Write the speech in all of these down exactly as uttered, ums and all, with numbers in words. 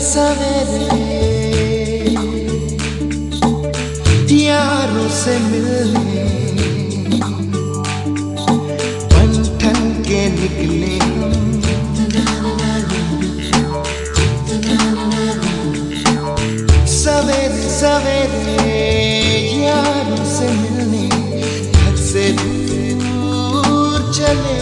सवेरे यारों से मिलने बन ठन के निकले सवेरे सवेरे यारों से मिलने घर से दूर चले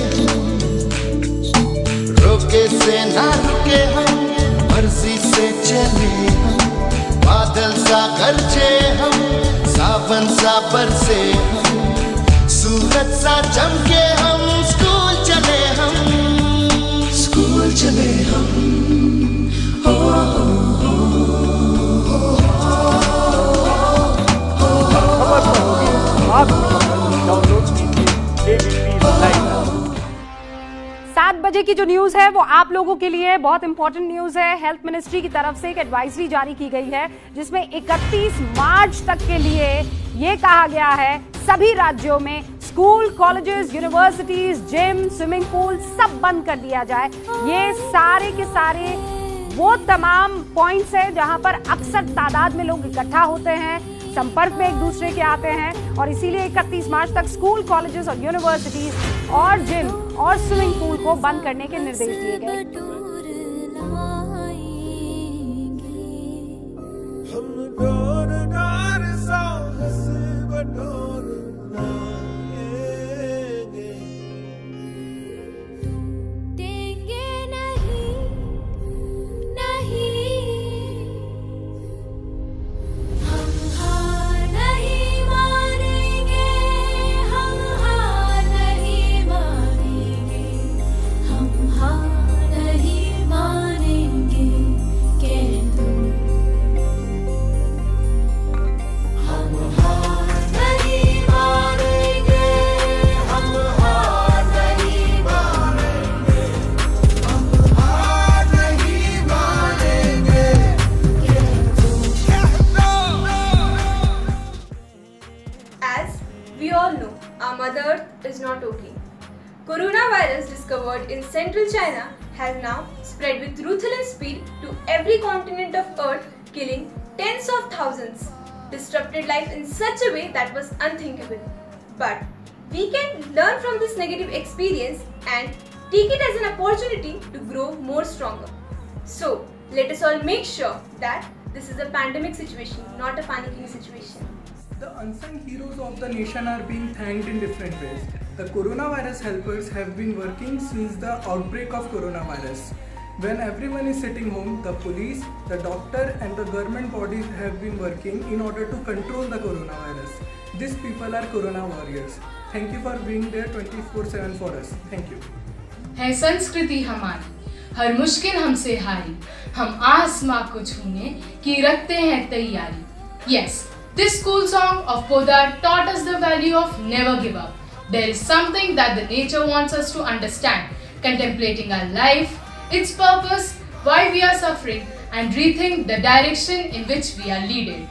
रोके से ना रुके हम मर्जी से चले हम बादल सा गरजे हम सावन सा बरसे हम सूरज सा चमके हम स्कूल चले हम स्कूल चले हम हो, हो, हो, सात बजे की जो न्यूज है वो आप लोगों के लिए बहुत इंपॉर्टेंट न्यूज है। हेल्थ मिनिस्ट्री की तरफ से एक एडवाइजरी जारी की गई है जिसमें इकतीस मार्च तक के लिए ये कहा गया है सभी राज्यों में school, colleges, universities, gym, swimming pool सब बंद कर दिया जाए। ये सारे के सारे वो तमाम पॉइंट्स है जहां पर अक्सर तादाद में लोग इकट्ठा होते हैं, संपर्क में एक दूसरे के आते हैं और इसीलिए इकतीस मार्च तक स्कूल, कॉलेजेस और यूनिवर्सिटीज और जिम और स्विमिंग पूल को बंद करने के निर्देश दिए गए। We all know our Mother Earth is not okay. Coronavirus discovered in central China has now spread with ruthless speed to every continent of Earth, killing tens of thousands, disrupted life in such a way that was unthinkable. But we can learn from this negative experience and take it as an opportunity to grow more stronger. So let us all make sure that this is a pandemic situation, not a panicking situation. The unsung heroes of the nation are being thanked in different ways. The coronavirus helpers have been working since the outbreak of coronavirus. When everyone is sitting home, the police, the doctor and the government bodies have been working in order to control the coronavirus. These people are corona warriors. Thank you for being there twenty-four seven for us. Thank you. है संस्कृति हमारी, हर मुश्किल हमसे हारी, हम आसमां को छूने की रखते हैं तैयारी. Yes. This school song of Podar taught us the value of never give up. There is something that the nature wants us to understand, contemplating our life, its purpose, why we are suffering, and rethink the direction in which we are leaded.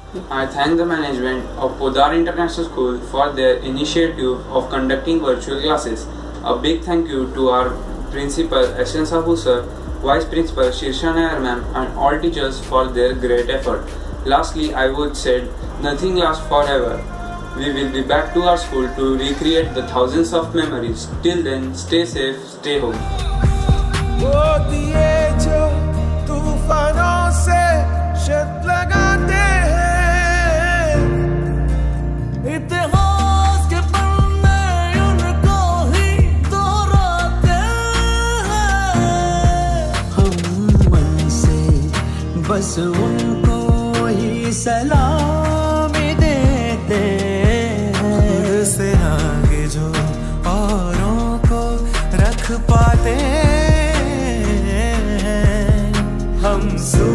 I thank the management of Podar International School for their initiative of conducting virtual classes. A big thank you to our principal S N Sahu sir, vice principal Shirsha Nair ma'am, and all teachers for their great effort. Lastly, I would say, nothing lasts forever. We will be back to our school to recreate the thousands of memories. Till then, stay safe, stay home. वो दिए जो तूफानों से शत लगाते हैं, इतिहास के पन्ने उनको ही दोहराते हैं. हम मन से बस उनको सलामी देते हैं से आगे जो औरों को रख पाते हैं हम